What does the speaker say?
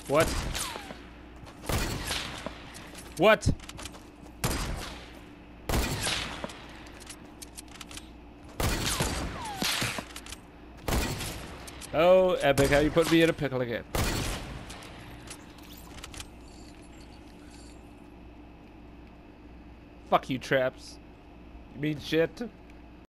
What? What? Oh, Epic, how you put me in a pickle again? Fuck you, traps. You mean shit?